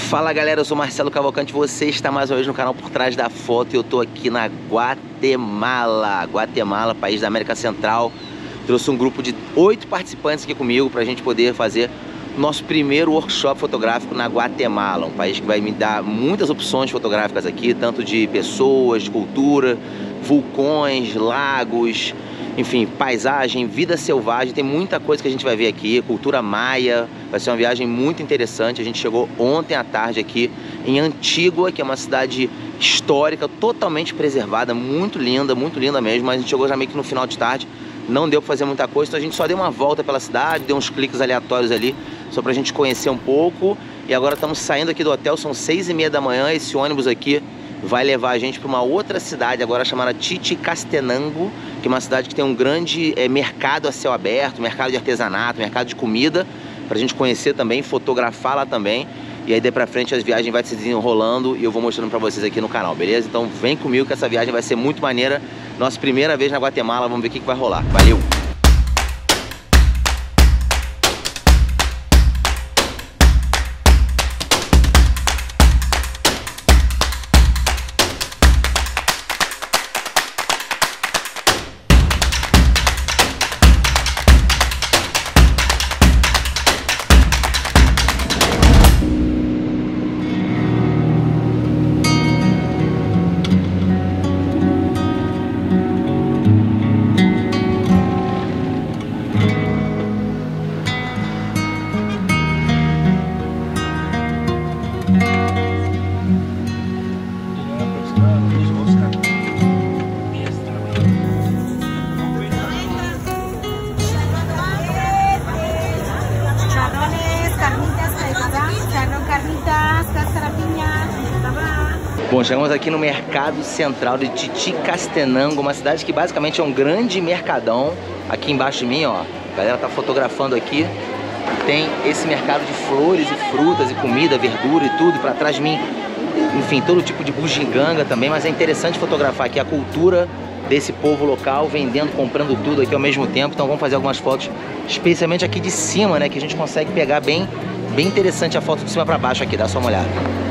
Fala galera, eu sou Marcelo Cavalcante, você está mais uma vez no canal Por Trás da Foto e eu tô aqui na Guatemala, país da América Central. Trouxe um grupo de 8 participantes aqui comigo pra gente poder fazer nosso primeiro workshop fotográfico na Guatemala, um país que vai me dar muitas opções fotográficas aqui, tanto de pessoas, de cultura, vulcões, lagos, enfim, paisagem, vida selvagem, tem muita coisa que a gente vai ver aqui, cultura maia. Vai ser uma viagem muito interessante. A gente chegou ontem à tarde aqui em Antígua, que é uma cidade histórica, totalmente preservada, muito linda mesmo, mas a gente chegou já meio que no final de tarde, não deu pra fazer muita coisa, então a gente só deu uma volta pela cidade, deu uns cliques aleatórios ali, só pra gente conhecer um pouco. E agora estamos saindo aqui do hotel, são 6h30 da manhã, esse ônibus aqui vai levar a gente para uma outra cidade agora chamada Titicastenango, que é uma cidade que tem um grande mercado a céu aberto, mercado de artesanato, mercado de comida, pra gente conhecer também, fotografar lá também. E aí daí pra frente as viagens vai se desenrolando e eu vou mostrando pra vocês aqui no canal, beleza? Então vem comigo que essa viagem vai ser muito maneira. Nossa primeira vez na Guatemala, vamos ver o que vai rolar. Valeu! Bom, chegamos aqui no Mercado Central de Titicastenango, uma cidade que basicamente é um grande mercadão. Aqui embaixo de mim, ó, a galera tá fotografando aqui. Tem esse mercado de flores e frutas e comida, verdura e tudo. Pra trás de mim, enfim, todo tipo de bugiganga também. Mas é interessante fotografar aqui a cultura desse povo local, vendendo, comprando tudo aqui ao mesmo tempo. Então vamos fazer algumas fotos, especialmente aqui de cima, né, que a gente consegue pegar bem interessante a foto de cima pra baixo aqui, dá só uma olhada.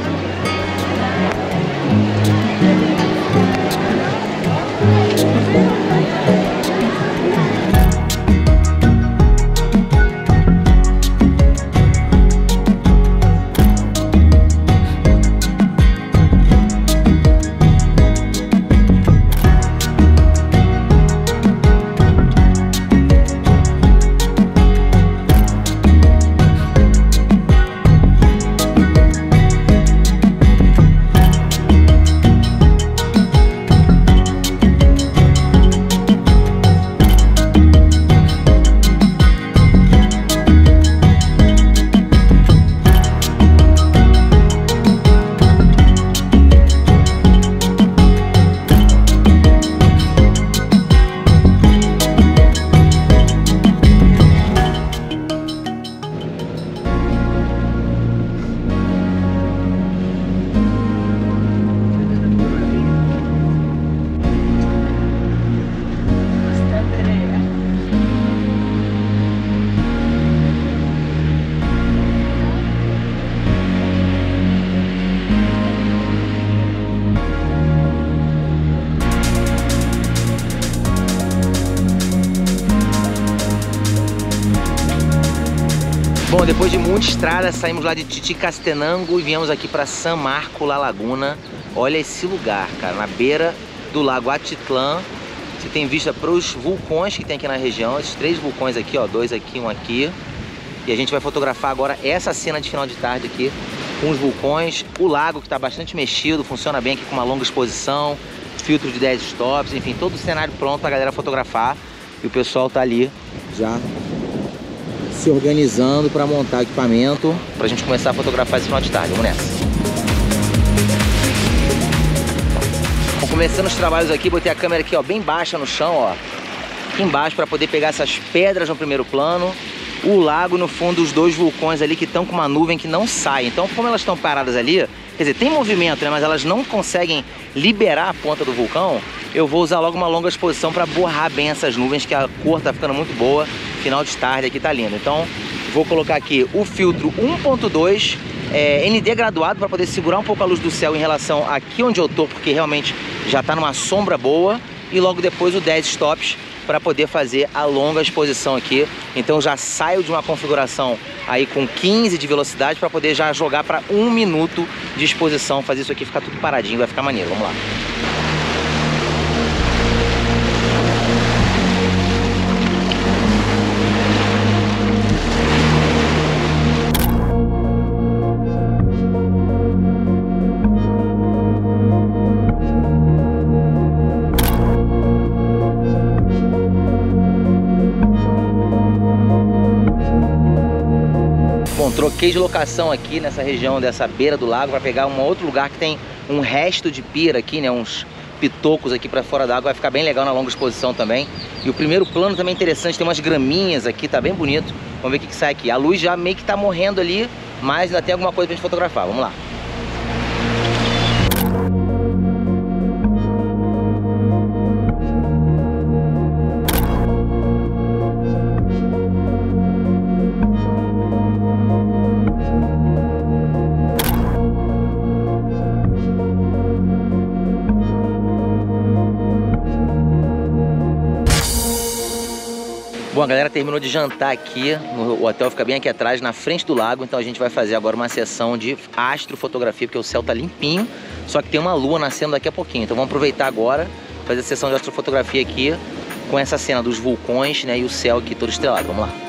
Bom, depois de muita estrada, saímos lá de Titicastenango e viemos aqui para San Marco La Laguna. Olha esse lugar, cara, na beira do lago Atitlán. Você tem vista para os vulcões que tem aqui na região, esses 3 vulcões aqui, ó, 2 aqui, 1 aqui. E a gente vai fotografar agora essa cena de final de tarde aqui com os vulcões, o lago que está bastante mexido, funciona bem aqui com uma longa exposição, filtro de 10 stops, enfim, todo o cenário pronto para a galera fotografar. E o pessoal tá ali já se organizando para montar o equipamento para a gente começar a fotografar esse final de tarde. Vamos nessa. Bom, começando os trabalhos aqui, botei a câmera aqui, ó, bem baixa no chão, ó, aqui embaixo, para poder pegar essas pedras no primeiro plano, o lago no fundo, os 2 vulcões ali que estão com uma nuvem que não sai. Então, como elas estão paradas ali, quer dizer, tem movimento, né, mas elas não conseguem liberar a ponta do vulcão, eu vou usar logo uma longa exposição para borrar bem essas nuvens, que a cor tá ficando muito boa. Final de tarde aqui tá lindo. Então vou colocar aqui o filtro 1.2 ND graduado para poder segurar um pouco a luz do céu em relação aqui onde eu tô, porque realmente já tá numa sombra boa, e logo depois o 10 stops para poder fazer a longa exposição aqui. Então já saio de uma configuração aí com 15 de velocidade para poder já jogar para 1 minuto de exposição, fazer isso aqui ficar tudo paradinho, vai ficar maneiro. Vamos lá. Bom, troquei de locação aqui nessa região dessa beira do lago para pegar um outro lugar que tem um resto de pira aqui, né? Uns pitocos aqui para fora d'água, vai ficar bem legal na longa exposição também. E o primeiro plano também é interessante, tem umas graminhas aqui, tá bem bonito. Vamos ver o que sai aqui. A luz já meio que tá morrendo ali, mas ainda tem alguma coisa pra gente fotografar. Vamos lá. Bom, a galera terminou de jantar aqui, o hotel fica bem aqui atrás, na frente do lago, então a gente vai fazer agora uma sessão de astrofotografia, porque o céu tá limpinho, só que tem uma lua nascendo daqui a pouquinho, então vamos aproveitar agora, fazer a sessão de astrofotografia aqui, com essa cena dos vulcões, né, e o céu aqui todo estrelado. Vamos lá.